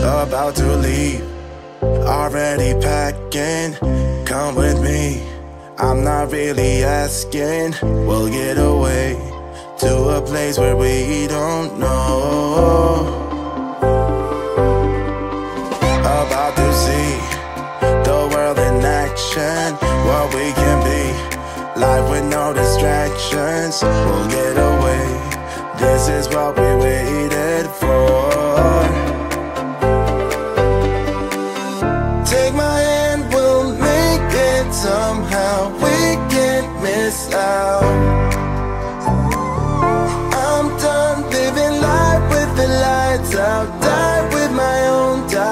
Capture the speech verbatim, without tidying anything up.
about to leave, already packing. Come with me, I'm not really asking. We'll get away to a place where we don't know. About to see the world in action, what we can be, life with no distractions. We'll get away, this is what we waited for. Take my hand, we'll make it somehow. We can't miss out. I'm done living life with the lights out. Die with my own doubt.